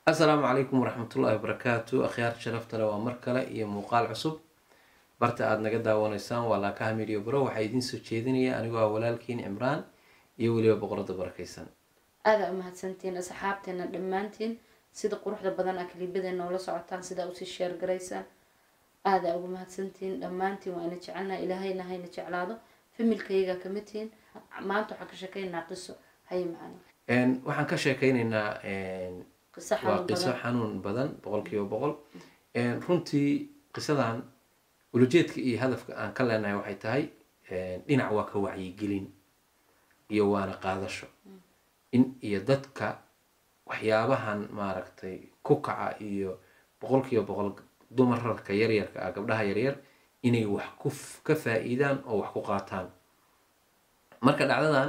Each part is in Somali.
السلام عليكم ورحمة الله وبركاته أخيار شرفت له ومركلة iyo muuqaal cusub barta aad naga daawanaysaan waa laakaha media bro waxaa idin soo jeedinaya anigoo ah walaalkiin Imraan iyo waliba boqorada barakeysan aada mahadsantiin asxaabteena dhammaantiin sida quruxda badan ah kaliibadeenna la socotaan sida u sii share gareysaan aada ugu mahadsantiin dhammaantiin waa ina jecelnaa ilaahayna hayna jeclaado familkayga kamidtiin maanta waxaan ka sheekeynaa qiso hay macna waxaan ka sheekeynaynaa qiso xanuun badan boqolkiiba boqol runtii qisadan ulujeedka iyo hadafka aan ka leenahay waxay tahay dhinac waa ka wacyigelin iyo waana qaadasho in iyo dadka waxyaabahan maaragtay ku kaca iyo boqolkiiba boqol dumarka yaryarka ah gabdhaha yaryar inay wax ka faa'iidaan oo wax ku qaataan marka dhacdadan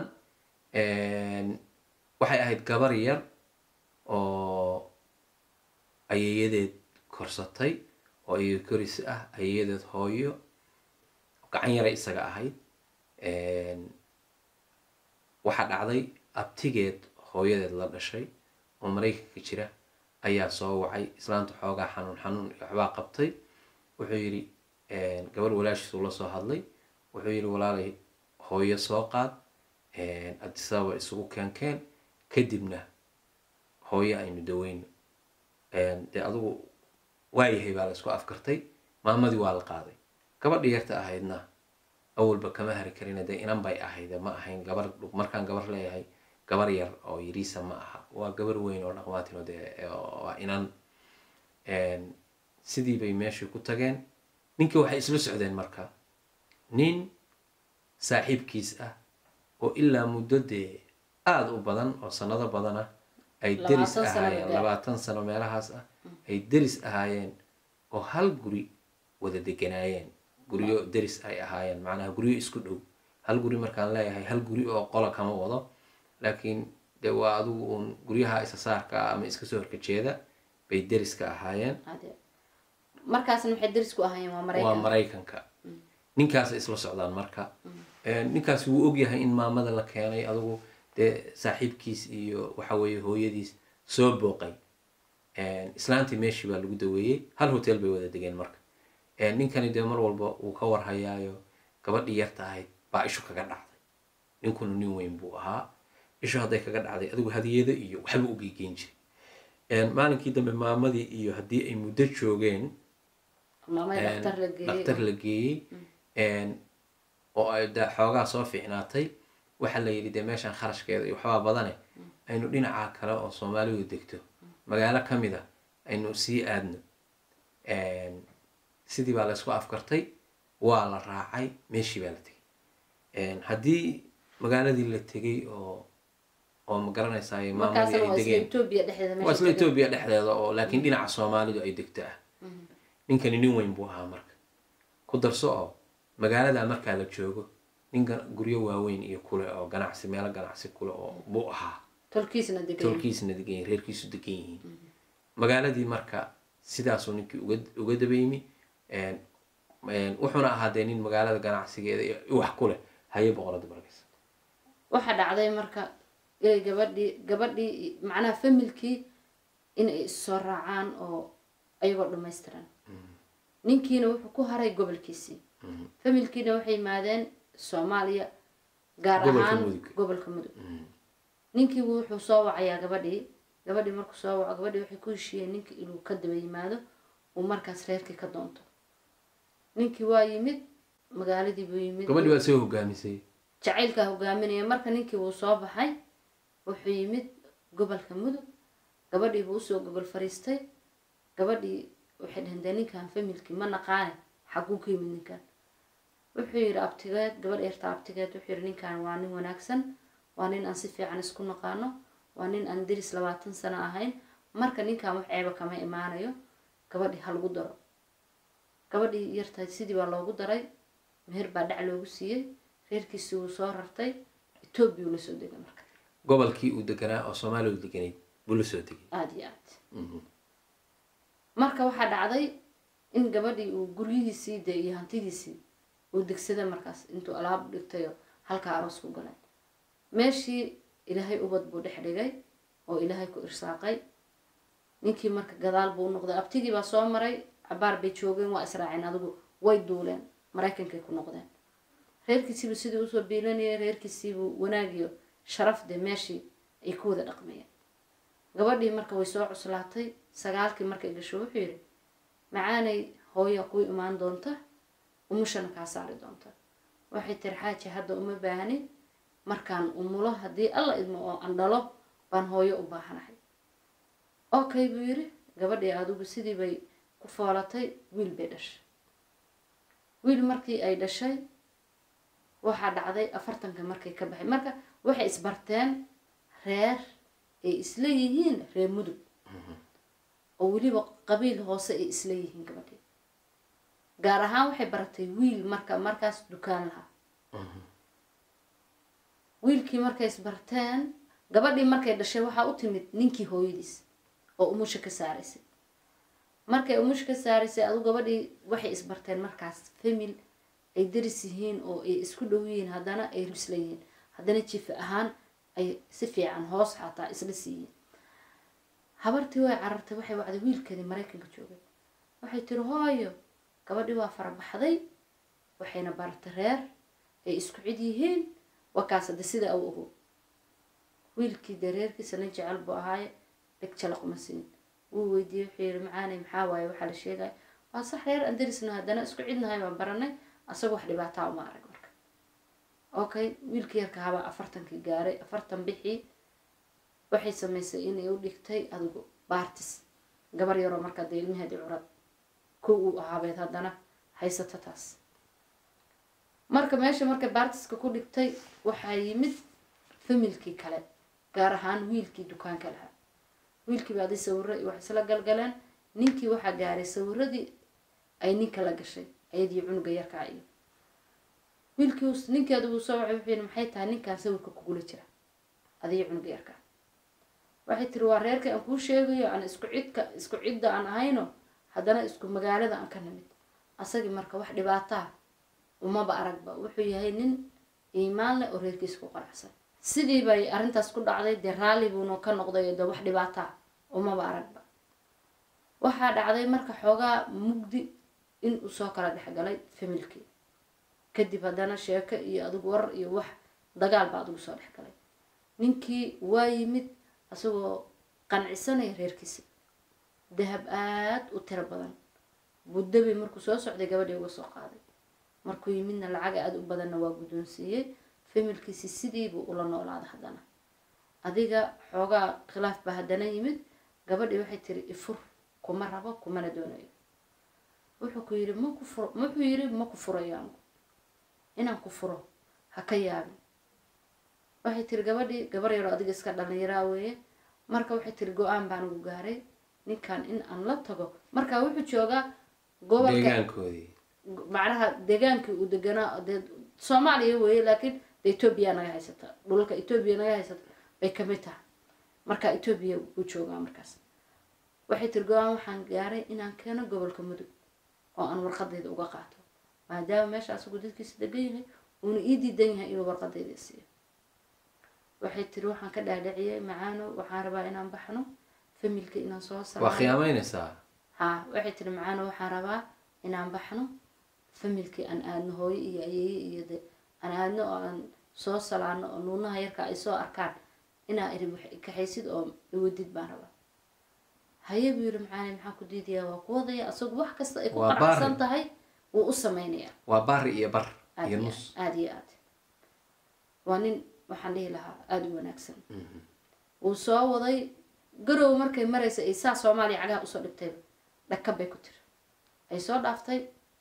waxay ahayd gabar yar oo ayeeyadeed korsatay oo ay koris ah ayeeyadeed hooyo gacan yara isaga ahayd waxa dhacday abtigeed hooyadeed la dhashay oo Mareykanka jira ayaa soo wacay islaanta xoogaa xanuun waxbaa qabtay wuxuu yiri gabar walaashiisu la soo hadlay wuxuu yiri walaalay hooyo soo qaad Addis Ababa isugu keenkeen kadibna hooyo aynu daweyno dee adigu waayahay baa la isku afkartay maamadii waa la qaaday gabadhii yarta ahaydna awalba kama hari karin dee inan bay ahayd ma ahayn gabar markaan gabar leeyahay gabar yar oo yariisa ma aha waa gabar weyn oo dhaqmaatin oo dee waa inan sidii bay meeshii ku tageen ninkii waxay isla socdeen marka nin saaxiibkiis ah oo ilaa muddo dee aada u badan oo sanado badan ah ay deris ahaayeen 20 sano meelahaas ah ay deris ahaayeen oo hal guri wada deganaayeen guriyo deris ay ahaayeen macnaha guriyo isku dhow hal guri markaan leeyahay hal guri oo qola kama wado laakiin de waa adigu uun guryaha isa saarka ama iska soo horjeeda bay deriska ahaayeen markaasna waxay deris ku ahaayeen waa Mareykanka ninkaas isla socdaan marka ninkaas wuu og yahay in maamada la keenay adigu dee saaxiibkiis iyo waxa weeye hooyadiis soo booqay islaantii meeshii baa lagu daweeyay hal hotel bay wada degeen marka ninkani dee mar walba uu ka warhayaayo gabadhii yarta ahayd baa ishu kaga dhacday ninkuna nin weyn buu ahaa ishu hadday kaga dhacday adigu hadiyada iyo waxba u geegeyn jiray maalinkii dambe maamadii iyo haddii ay muddo joogeen dhakhtar la geeyey oo ay xoogaa soo fiicnaatay waxa la yiri de meeshan kharashkeeda iyo waxba badane aynu dhinaca kale oo Soomaalidu degto magaalo kamida aynu sii aadno sidii baa la isku afkartay waa la raacay meeshii baa la tagay hadii magaaladii la tagay oo ma garanaysaa maamadii ay degeen waa Itoobiya dhexdeeda oo laakiin dhinaca Soomaalidu ay degto ah ninkani nin weyn buu ahaa marka ku darso oo magaalada marka la joogo ninka guryo waaweyn iyo kule oo ganacsi meel ganacsi kule oo buu ahaa tolkiisna degan reerkiisu degan yihiin magaaladii marka sidaas oo ninkii uga dabeeymi wuxuuna ahaa nin magaalada ganacsigeeda wax kule haye boqorada barakeysan waxa dhacday marka gabadhii macnaha familkii in ay soo raacaan oo ayagoo dhameystiran ninkiina wuxuu ku haray gobolkiisii familkiina waxay yimaadeen Soomaaliya gaar ahaan gobolka Mudug ninkii wuxuu soo wacayaa gabadhii markuu soo waco gabadhii waxay ku heshiiyeen ninkii inuu ka daba yimaado uu markaas reerkii ka doonto ninkii waa yimid magaaladii buu yimid gabadhii waa soo hogaamisay jacaylka hogaaminaya marka ninkii wuu soo baxay wuxuu yimid gobolka Mudug gabadhii buu soo gobol fariistay gabadhii waxay dhahdeen ninkan familkii ma naqaan xaquu ka yimid ninkan wuxuu yiri abtigeed gabadh eerta abtigeed wuxuu yiri ninkan waa nin wanaagsan waa nin aan si fiican isku naqaano waa nin aan deris 20 sano ahayn marka ninkan wax ceeba kama imaanayo gabadhii hal ugu daro gabadhii yarta sidii baa loogu daray meher baa dhac loogu siiyay reerkiisii uu soo rartay Itoobiya la soo degay marka gobolkii uu deganaa oo Soomaaliya deganay buu la soo degay aad marka waxa dhacday in gabadhii uu gurigiisii iyo hantidiisii uu degsada markaas intuu alaab dhigtay halka aroos ku galay meeshii ilaahay ubad buu dhex dhigay oo ilaahay ku irsaaqay ninkii marka gadaal buu noqday abtigii baa soo maray cabaar bay joogeen waa israaceen adigu way duuleen maraykankay ku noqdeen reerkiisiibuu sidii usoo biilanayay reerkiisiibuu wanaagiyo sharaf dee meeshii ay ku wada dhaqmayeen gabadhii marka way soo cuslaatay 9kii markay gasho wuxuu yidhi macaanay hooya ku imaan doonta umushana kaa saari doonta waxay tiri xaaji hadda uma baahni markaan umulo haddii alla idmo oo aan dhalo baan hooyo u baahanahay okay buu yidhi gabadhii adigu sidii bay ku foolatay wiil bay dhashay wiil markii ay dhashay waxaa dhacday 40 markay ka baxay marka waxay isbarteen reer ay isla yihiin reer mudug oo weliba qabiil hoose ay isla yihiin gabadhii gaar ahaan waxay baratay wiil markaas dukaan lahaa wiilkii markay isbarteen gabadhii markay dhashay waxaa u timid ninkii hooyadiis oo umusha ka saaraysay markay umusha ka saaraysay adu gabadhii waxay isbarteen markaas famil ay daris yihiin oo ay isku dhow yihiin haddana ay rusla yihiin haddana jiif ahaan ay si fiican hoos xataa isla siiyeen habartii way carartay waxay wacday wiilkeedii maraykanka joogay waxay tiri hooyo gabadhii waa farabaxday waxayna baratay reer ay isku cid yihiin wakaas hadda sida au ogo wiilkii dee reerkiisa nin jecel buu ahaaye dheg jalaquma siin wuu weydiiyey wuxuu yidhi macaanay maxaa waaye waxaa la sheegaya waa sax reer aan darisna haddana isku cidnahay baan baranay asagoo wax dhibaataa uma arag marka okay wiilkii yarka habaa 40kii gaaray 40 bixii waxay samaysay inay u dhigtay adigu baartis gabar yaroo markaa dee ilmaheedii curad kow uu ahaabeed haddana haysata taas marka meesha markay baartiska ku dhigtay waxaa yimid familkii kale gaar ahaan wiilkii dukaanka lahaa wiilkii baadii sawiro iyo wax isla galgaleen ninkii waxaa gaaray sawiradii ay ninka la gashay ayadii cunuga yarkaa iyo wiilkii ninkeedu uu soo wacay wuxuu maxay tahay ninkaan sawirka kugula jira adii cunuga yarkaa waxay tiri waa reerka aan kuu sheegayo aan isku cidda aan ahayno haddana isku magaalada aan ka nimid asagii marka wax dhibaataa umaba aragba wuxuu yahay nin iimaan leh oo reerkiisa ku qanacsan sidii bay arrintaas ku dhacday dee raalli buuna ka noqday dee wax dhibaataa umaba aragba waxaa dhacday marka xoogaa mugdi in uu soo kala dhexgalay familkii kadib haddana sheeko iyo adigu war iyo wax dagaal baa adigu soo dhexgalay ninkii waa yimid asagoo qancisanaya reerkiisa dahab aad u tiro badan buddabi markuu soo socday gabadhii uga soo qaaday markuu yimidna lacag aad u badanna waa guddoonsiiyey familkiisi sidiibuu ula noolaaday haddana adiga xoogaa khilaaf baa haddana yimid gabadhii waxay tiri ifur kuma rabo kumana doonayo wuxuu yidhi ma ku furayo anigu inaan ku furo ha ka yaabin waxay tiri gabadhii gabar yaroo adiga iska dhalinyaraa weeye marka waxay tiri go-aan baan ugu gaaray ninkan in aan la tago marka wuxuu joogaa gobolka macnaha deegaankii uu deganaa dee Soomaaliya weeye laakiin Ethiopia naga haysata dhulka Ethiopia naga haysata bay kamid tahay marka Ethiopia uu joogaa markaas waxay tiri go-aan waxaan gaaray inaan keeno gobolka mudug oo aan warqadeeda uga qaato maadaama meeshaas uu dadkiisa degan yahay uuna ii diidan yahay inuu warqadeeda siiyo waxay tiri waxaan ka dhaadhiciyay macaano waxaan rabaa inaan baxno familka inaan soo salaamo waa khiyaameynaysaa waxay tiri macaano waxaan rabaa inaan baxno familkii aan aadno hooyo iyo ayeeye iyo de aan aadno oo aan soo salaano oo nuunaha yarka ay soo arkaan inaa iri kaxaysid oo iwadid baan rabaa haye buu yiri macaani maxaan ku diidayaa waa ku wadaya asagu wax kasta ay ku qaracsan tahay wuu u samaynayaa waa baari iyo bar iyo nus aad iyo aad waa nin waxaan dhihi lahaa aada u wanaagsan wuu soo waday garow markay maraysa ay saa Soomaaliya cagaha usoo dhigtay dhakab bay ku tiri ay soo dhaaftay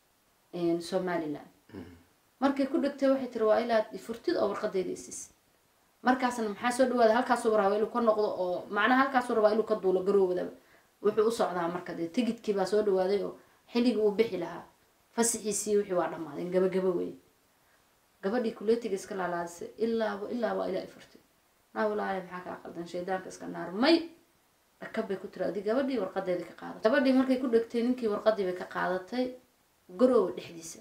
Somaliland markay ku dhigtay waxay tiri waa ilaa furtid oo warqadeeda isis markaasna maxaa soo dhawaada halkaas uu rabaa inuu ka noqdo oo macnaha halkaas uu rabaa inuu ka duulo garowda wuxuu u socdaa marka tigidkii baa soo dhawaaday oo xilliga uu bixi lahaa fasixiisii wixii waa dhamaadeen gabagaba weey gabadhii kuleetiga iska laalaadisay ilaa furtid naa walaahay maxaa ka qaldan shaydaanka iska naarmay dhakabay ku tiri adiga gabadhii warqadeeda ka qaadatay gabadhii markay ku dhigtay ninkii warqadii bay ka qaadatay garow dhexdiisa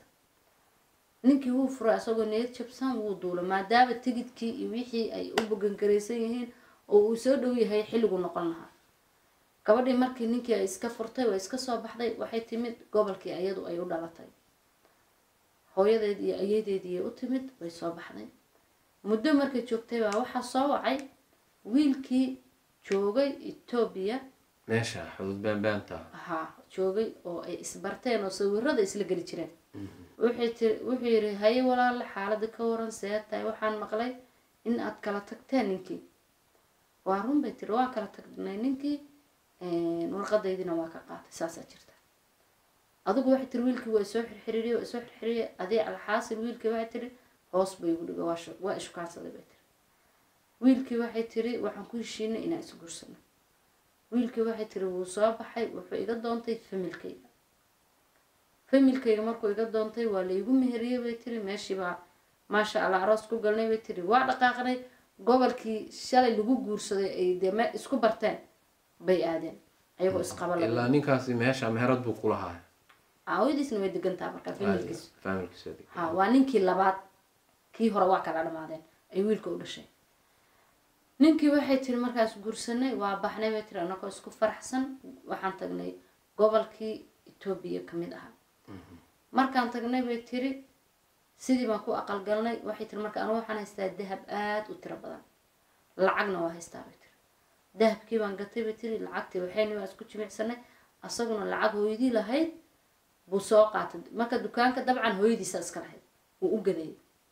ninkii wuu furay asagoo need jabsan wuu duulo maadaama tigidkii iyo wixii ay u bogan gareysan yihiin oo uu soo dhow yahay xilligu noqon lahaa gabadhii markii ninkii ay iska furtay way iska soo baxday waxay timid gobolkii iyadu ay u dhalatay hooyadeed iyo ayeedeedii u timid way soo baxday muddo markay joogtay baa waxaa soo wacay wiilkii joogay Ethiopia meesha xuduud baanbaanta ha joogay oo ay isbarteen oo sawirada isla geli jireen wuxuu yiri hay walaal xaaladda ka waran seetay waxaan maqlay in aad kala tagteen ninkii waa run bay tiri waa kala tagnay ninkii warqadeydina waa ka qaatay saasa jirta adigu waxay tiri wiilkii waa soo xirxiriyay adii alxaasil wiilkii waxay tiri hoos bay ugu dhigo waa ishukaansaday bay tiri wiilkii waxay tiri waxaan ku heshiinay inaan is guursano wiilkii waxay tiri wuu soo baxay wuxuu iga doontay familkayga markuu iga doontay waa la igu meheriyay bay tiri meeshii baa maasha Allah aroos ku galnay bay tiri waa dhaqaaqnay gobolkii shalay lagu guursaday ay deema isku barteen bay aadeen ayagoo isqabal ilaa ninkaasi meesha meherad buu ku lahaa aawadiisna way degantaa marka familkiisa ha waa ninkii labaad kii hore waa kala dhamaadeen ay wiilka u dhashay ninkii waxay tiri markaas guursanay waa baxnay bay tiri anagoo isku faraxsan waxaan tagnay gobolkii Ethiopia kamid ah markaan tagnay bay tiri sidii baan ku aqal galnay waxay tiri marka anigu waxaan haystaa dahab aad u tiro badan lacagna waa haystaa bay tiri dahabkii baan gatay bay tiri lacagtii waxayna waa isku jimicsanay asaguna lacag hooyadii lahayd buu soo qaatay marka dukaanka dabcan hooyadiisa iska lahayd uu u gaday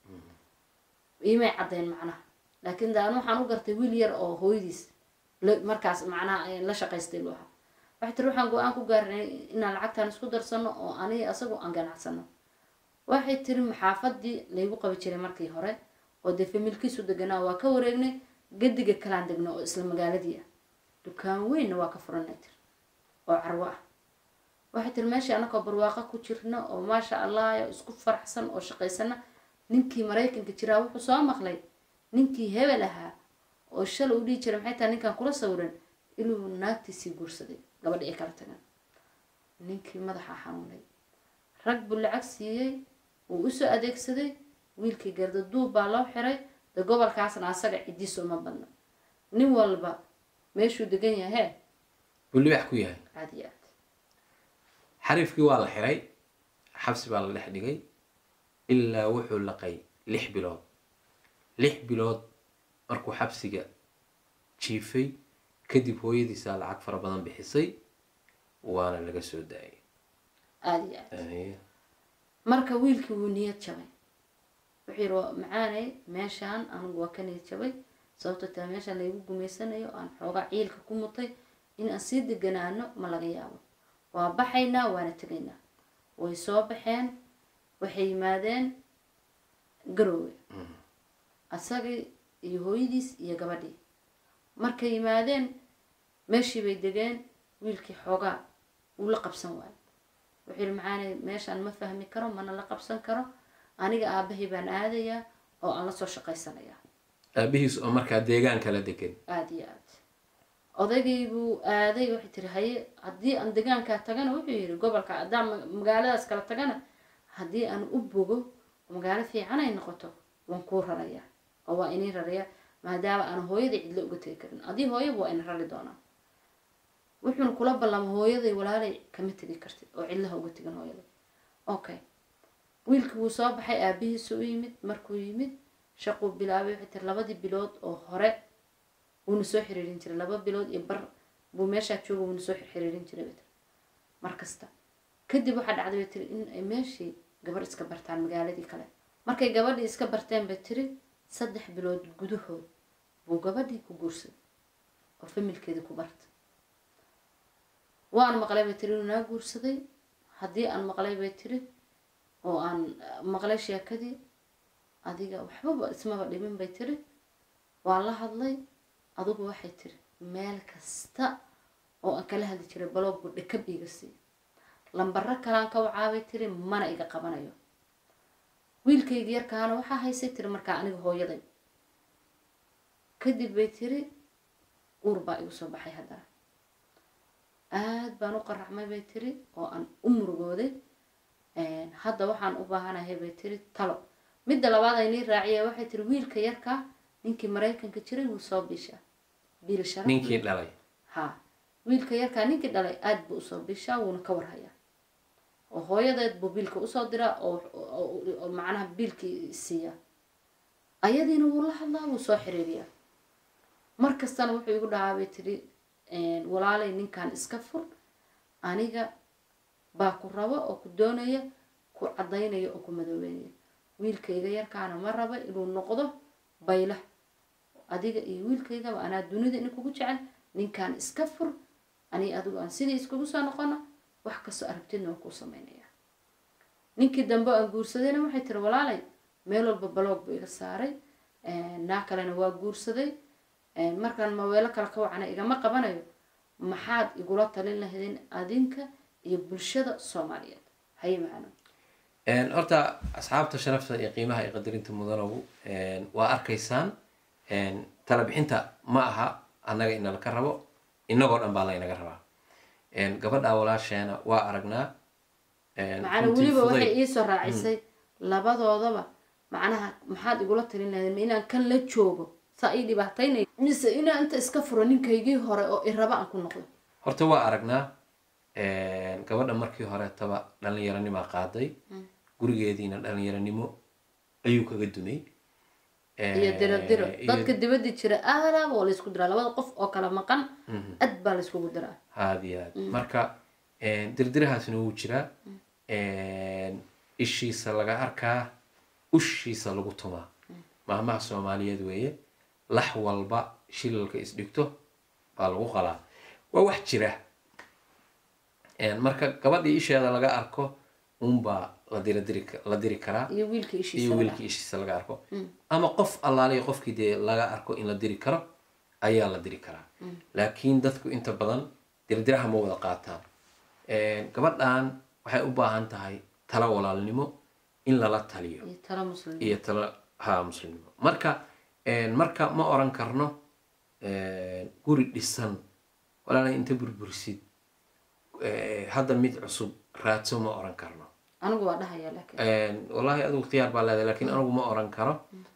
iimay cadeen macnaha laakiin daan waxaan u gartay wiil yar oo hooyadiis markaas macnaha la shaqaystay loo waxay tiri waxaan go'aan ku gaarnay inaan lacagtaan isku darsano oo aniga asagu aan ganacsano waxay tiri maxaafadii laygu qabi jiray markii hore oo de familkiisu deganaa waa ka wareegnay gadiga kalaan degno oo isla magaaladii ah dukaan weyn waa ka furanay tir oo carwo ah waxay tiri meeshii anagoo barwaaqo ku jirno oo maasha Allah isku faraxsan oo shaqaysana ninkii Mareykanka jiraa wuxuu soo maqlay ninkii hebel ahaa oo shal u dhii jiray maxay tahay ninkan kula sawiran inuu naagtiisii guursaday gabadha ay kala tagaan ninkii madaxa xanuunay rag buu lacag siiyay uu u soo adeegsaday wiilkii garda duub baa loo xiray da gobolkaasna asaga cidiiso ma badna nin walba meeshuu degan yahay wali wax ku yahay caadiyaad xariifkii waa la xiray xabsi baa la dhex dhigay ilaa wuxuu laqay 6 bilood markuu xabsiga jiifay kadib hooyadiisa lacag fara badan bixisay waana laga soo daayay caadiyaad marka wiilkii wuu niyad jabay wuxuu yiri macaanay meeshaan anigu waa ka niyad jabay sababtoo taa meeshaan laygu gumeysanayo aan xoogaa ciilka ku mutay in aan sii deganaano ma laga yaabo waa baxaynaa waana tagaynaa way soo baxeen waxay yimaadeen Garowe asagii iyo hooyadiis iyo gabadhii markay yimaadeen meeshii bay degeen wiilkii xoogaa uu la qabsan waayay wuxuu yiri macaanay meeshaan ma fahmi karo mana la qabsan karo aniga aabahay baan aadayaa oo aan la soo shaqaysanayaa aabihiis oo markaa deegaan kala degan aad odaygii buu aaday waxay tiri haye haddii aan deegaanka tagana wuxuu yiri gobolka haddaan magaaladaas kala tagana haddii aan u bogo magaalo fiican ay noqoto waan ku rarayaa oo waa inay raraya maadaama aan hooyada cidla uga tagi karin adii hooyaba waa in rari doonaa wuxuuna kula ballamay hooyaday walaalay kama tagi kartid oo cidlaha uga tagan hooyaday okay wiilkii wuu soo baxay aabihiisa u yimid markuu yimid shaquu bilaabay waxay tiri 2 bilood oo hore wuuna soo xiriirin jiray 2 bilood iyo bar buu meesha joogo wuuna soo xiriirin jiray markasta kadib waxa dhacday tiri in ay meeshii gabar iska bartaan magaaladii kale markay gabadhii iska barteen bay tiri 3 bilood gudahood buu gabadhii ku guursaday oo familkeeda ku bartay waan maqlay bay tiri inuu guursaday haddii aan maqlay bay tiri oo aan maqlay sheekadii adiga waxba ismaba dhimin bay tiri waan la hadlay adigu waxay tiri meel kasta oo aan kala hadli jiray baloogu dhakab iga sii lambarro kalaan ka wacaabay tiri mana iga qabanayo wiilkayga yarkaana waxaa haysay tiri markaa aniga hooyaday kadib bay tiri uur baa igu soo baxay haddana aad baan u qaracmay bay tiri oo aan u murugooday hadda waxaan u baahanahay bay tiri talo midda labaad ay nii raaciyay waxay tiri wiilka yarka ninkii Mareykanka jiray wuu soo biisha biil sharaf ninkii dhalay ha wiilka yarkaa ninkii dhalay aada buu usoo bishaa wuuna ka warhayaa oo hooyadeed buu biilka usoo diraa oo macnaha biilkii siiyaa ayadiina wuu la hadlaa wuu soo xiriiriyaa markastana wuxuu igu dhahaa bay tiri walaalay ninkan iska fur aniga baa ku rabo oo ku doonaya ku cadaynaya oo ku madoobeynaya wiilkayga yarkaana ma raba inuu noqdo baylah adiga iyo wiilkaygaba anaa dunida in kugu jecel ninkan iska fur ani adigu aan sidii iskugu soo noqono wax kastoo aragtidna waa kuu sameynaya ninkii dambe aan guursadayna waxay tiri walaalay meel walba baloog buu iga saaray naa kalena waa guursaday markaan maweelo kale ka wacana igama qabanayo maxaad igula talin lahaydeen adinka iyo bulshada Soomaaliyeed hay macno horta asxaabta sharafta iyo qiimaha iyo qadarinta mudanow waa arkaysaan tala bixinta ma aha annaga in la ka rabo inagoo dhan baa la inaga rabaa gabadha walaasheena waa aragnaa macna waliba waxay ii soo raacisay labadoodaba macnaha maxaad igula talin lahaydeen inaan kan la joogo saa ii dhibaataynay mise inaan inta iska furo ninkaygii hore oo iraba aan ku noqdo horta waa aragnaa gabadha markii hore taba dhalinyaranimo qaaday gurigeediina dhalinyaranimo ayuu kaga dumay iyo diro dadka dibadda jira aalaaba oo la isku diraa labada qof oo kala maqan aad baa la iskugu diraa haadiyaad marka dirdirahaasna wuu jiraa ishiisa laga arkaa ushiisa lagu tumaa maamaha Soomaaliyeed weeye lax walba shilalka isdhigto baa lagu qalaa waa wax jira marka gabadhii isheeda laga arko unbaa la diri karaa iyo wiilkii ishiisa laga arko ama qof allaaliya qofkii dee laga arko in la diri karo ayaa la diri karaa laakiin dadku inta badan dirdiraha ma wada qaataan gabadhan waxay u baahan tahay tala walaalnimo in lala taliyo iyo tala muslimnimo marka ma oran karno guri dhisan walaalay inta burburisid hadda mid cusub raadso ma oran karno anigu waa dhahayaa laakiin wallahi adigu ikhtiyaar baa leedahay laakiin anigu ma oran karo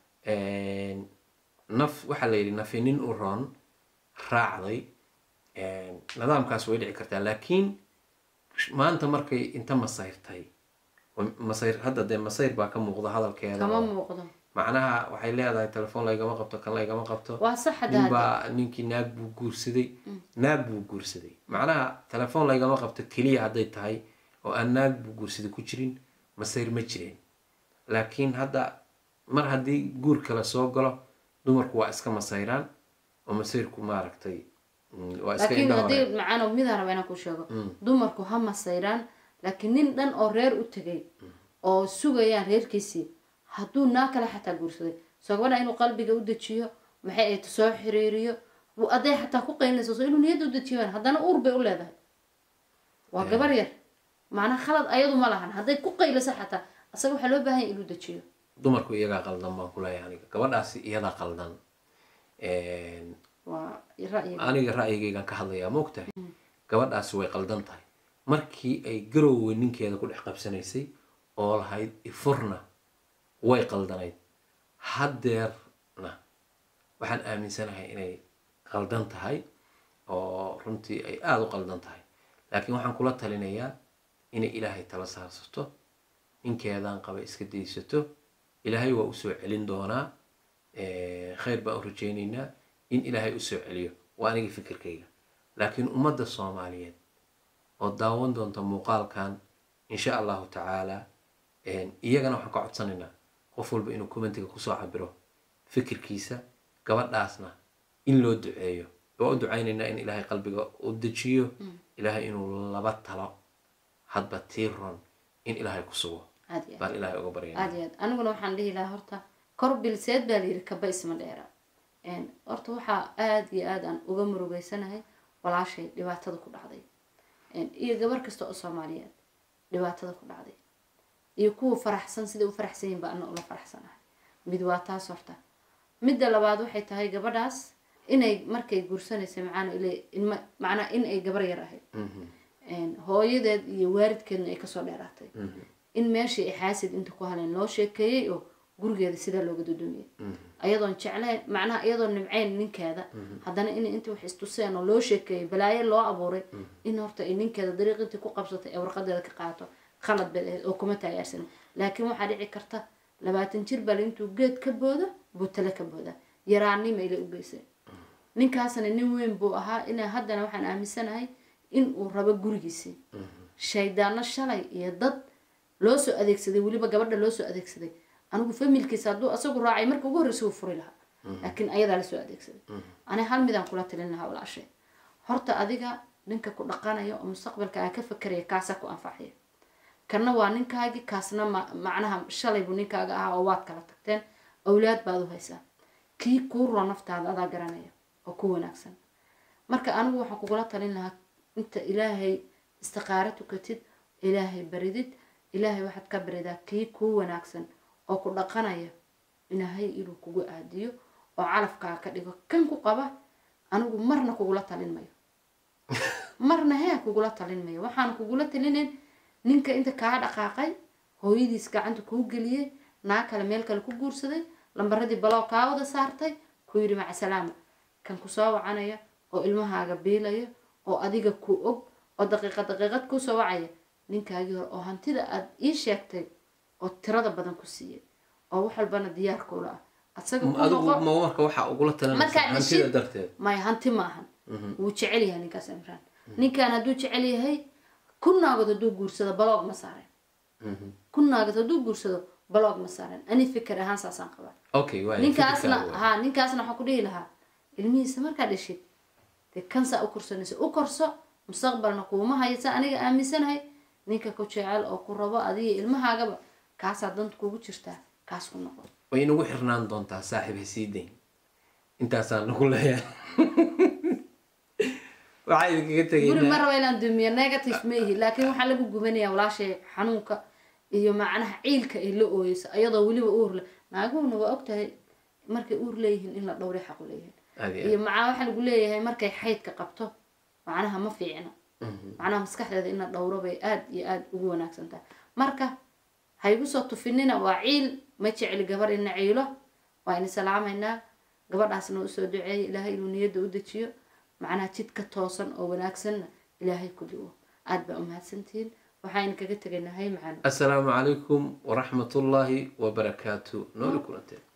naf waxa la yidhi nafi nin u roon raacday nidaamkaas way dhici kartaa laakiin maanta markay inta masayrtay masayr hadda dee masayr baa ka muuqda hadalkeeda kama muuqdo macnaha waxay leedahay telefoon laygama qabto kan laygama qabto waa sax ninbaa ninkii naag buu guursaday macnaha telefoon laygama qabto keliya hadday tahay oo aan naag buu guursaday ku jirin masayr ma jireen laakiin hadda mar haddii guur kale soo galo dumarku waa iska masayraan oo masayrku maaragtay waa iska laakiin haddii macano midaan raba inaan ku sheego dumarku ha masayraan laakiin nin dhan oo reer u tegay oo sugayaan reerkiisii hadduu naa kale xataa guursaday soo gabadha inuu qalbiga u dejiyo maxay ay soo xiriiriyo aday xataa ku qaynayso inuu niyadda u dejiyaan haddana uur bay u leedahay waa gabar yar macna khalad ayadu ma lahan hadday ku qaylayso xataa asaga waxaa loo baahan yahay inuu dejiyo dumarku iyagaa qaldan baan ku leeyahay aniga gabadhaasi iyadaa qaldan waa ra'yiga aniga ra'yigaygaan ka hadlayaa moogtahay gabadhaasi way qaldan tahay markii ay garowga ninkeeda ku dhex qabsanaysay oo lahayd ifurna way qaldanayd haddeerna waxaan aaminsanahay inay qaldan tahay oo runtii ay aada u qaldan tahay laakiin waxaan kula talinayaa inay ilaahay tala saarsato ninkeedaan qaba iska daysato ilaahay waa usoo celin doonaa khayr baan u rajaynaynaa in ilaahay usoo celiyo waa aniga fikirkayga laakiin ummadda Soomaaliyeed oo daawan doonta muuqaalkan insha allahu tacaala iyagana waxaan ka codsanaynaa qof walba inuu commentiga kusoo cabiro fikirkiisa gabadhaasna in loo duceeyo waa u ducaynaynaa in ilaahay qalbiga u dejiyo ilaahay inuu laba talo hadba tiiron in ilaahay ku sugo baan ilaahay uga baryaynaa aad iyo aad aniguna waxaan dhihi lahaa horta kor bilseed baa la yidhi kaba isma dheera horta waxaa aad iyo aad aan uga murugeysanahay walaashay dhibaatada ku dhacday iyo gabar kasta oo Soomaaliyeed dhibaatada ku dhacday iyo kuwa faraxsan sida u faraxsan yihiin baan ula faraxsanahay mid waa taas horta midda labaad waxay tahay gabadhaas inay markay guursanayso macna in ay gabar yar ahayd hooyadeed iyo waalidkeedna ay kasoo dheeraatay in meeshii ay xaasid inta ku haleen loo sheekeeyay oo gurigeeda sidaa looga dudumiyey ayadoon jeclayn macnaha iyadoon nimcayn ninkeeda haddana in inta wax istuseen oo loo sheekeeyey balaayo loo abuuray in horta ay ninkeeda dariiqintii ku qabsatay ee warqadeeda ka qaato khalad bay ahayd oo kuma taageersanin laakiin waxaa dhici karta 20 jir bal intuu geed ka booda buu tale ka booda yaraanimo ilay u geysay ninkaasna nin weyn buu ahaa inaa haddana waxaan aaminsanahay in uu rabo gurigiisii shaydaano shalay iyo dad loo soo adeegsaday weliba gabadha loo soo adeegsaday anigu familkiisa hadduu asagu raacay marka ugu horreysay uu furi lahaa laakiin ayadaa lasoo adeegsaday ani hal midaan kula talin lahaa walaashay horta adiga ninka ku dhaqanaya oo mustaqbalka aa ka fakeraya kaasaa ku anfacaya kana waa ninkaagii kaasna macnaha shalay buu ninkaaga ahaa oo waad kala tagteen awlaad baad u haysaa kii kuu roo naftaada adaa garanaya oo ku wanaagsan marka anigu waxaan kugula talin lahaa inta ilaahay istiqaaro tukatid ilaahay baridid ilaahay waxaad ka baridaa kii kuu wanaagsan oo ku dhaqanaya ilaahay inuu kugu aadiyo oo calafkaa ka dhigo kan ku qaba anigu marna kugula talin mayo marna hee kugula talin mayo waxaan kugula talinayn ninka inta kaa dhaqaaqay hooyadiis gacanta kuu geliyey naa kale meel kale ku guursaday lambaradii baloo kaa wada saartay ku yidhi maca salaama kan ku soo wacanaya oo ilmahaaga biilaya oo adiga ku og oo daqiiqad ku soo wacaya ninkaagii hore oo hantida aad ii sheegtay oo tirada badan ku siiyey oo wax walbana diyaar kuula ah asaga ku adigu ma marka waxa ugula talinaysa hantida darteed may hanti maahan wuu jecel yahay ninkaas Imraan ninkan hadduu jecel yahay kunnaagad hadduu guursado baloog ma saareen kunnaagad hadduu guursado baloog ma saareen ani fikir ahaan saasaan qabaa okay waay ninkaasna waxaan ku dhihi lahaa ilmihiisa markaa dhashid dee kansa u korsanaysa u korso mustaqbalna kuuma haysa aniga aaminsanahay ninka ku jecel oo ku rabo adiga ilmahaagaba kaasaa danta kugu jirtaa kaas ku noqon way inagu xirnaan doontaa saaxiib hesiidayn intaasaan nagu leeyahay waxaa idinkaga tegay guri ma rabo inaan dumiyo negative meehi laakiin waxaa lagu gubanayaa walaashay xanuunka iyo macnaha ciilka ay la ooyeysa ayadoo weliba uur leh naaguna waa ogtahay markay uur leeyihiin in la dhowray xaq u leeyihiin iyo macnaha waxaa lagu leeyahay markay xaydka qabto macnaha ma fiicna macnaha maskaxdeeda in la dhowro bay aad iyo aad ugu wanaagsan tahay marka haygu soo tufinina waa ciil ma jecli gabar ina ciilo waa in salaamaynaa gabadhaasna u soo duceeyay ilaahay inuu niyadda u dejiyo macnaha jidka toosan oo wanaagsanna ilaahay ku dhigo aad baa u mahadsantihiin waxaan kaga tagaynahay macaan assalaamu calaykum waraxmatullaahi wabarakaatu nooli kulanteen